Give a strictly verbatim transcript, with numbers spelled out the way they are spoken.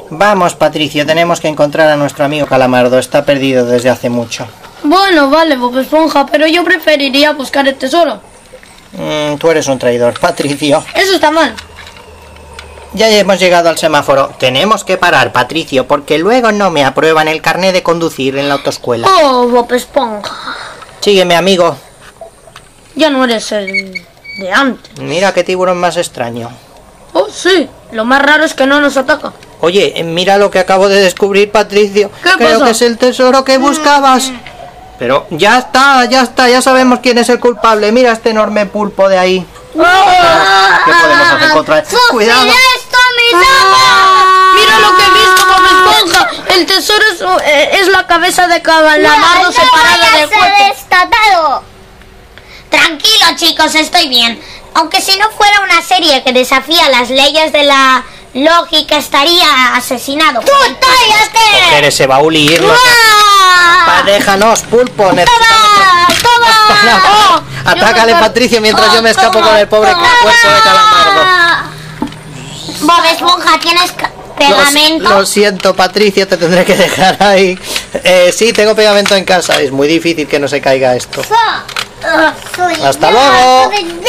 Vamos, Patricio, tenemos que encontrar a nuestro amigo Calamardo. Está perdido desde hace mucho. Bueno, vale, Bob Esponja, pero yo preferiría buscar el tesoro. Mm, tú eres un traidor, Patricio. Eso está mal. Ya hemos llegado al semáforo. Tenemos que parar, Patricio, porque luego no me aprueban el carné de conducir en la autoescuela. Oh, Bob Esponja. Sígueme, amigo. Ya no eres el de antes. Mira qué tiburón más extraño. Oh, sí. Lo más raro es que no nos ataca. Oye, mira lo que acabo de descubrir, Patricio. ¿Qué Creo pasa? que es el tesoro que buscabas. Pero ya está, ya está, ya sabemos quién es el culpable. Mira este enorme pulpo de ahí. ¿Qué podemos hacer contra él? ¡Cuidado! ¡Esto, mis ojos! Mira lo que he visto, Bob Esponja. El tesoro es, eh, es la cabeza de Calamardo no, separada no del vayas a cuerpo. destatado. Tranquilo, chicos, estoy bien. Aunque si no fuera una serie que desafía las leyes de la lógica, estaría asesinado. ¡Tú cállate! Coger ese baúl y irnos. Pa, déjanos, pulpo. Necesitamos... ¡Toma! Oh, Atácale, yo me- Patricio, mientras Oh, yo me escapo toma, con el pobre toma. cuerpo de Calamardo. Bob Esponja, ¿tienes ca- pegamento? Lo, lo siento, Patricio, te tendré que dejar ahí. Eh, sí, tengo pegamento en casa. Es muy difícil que no se caiga esto. Soy Hasta yo, luego. soy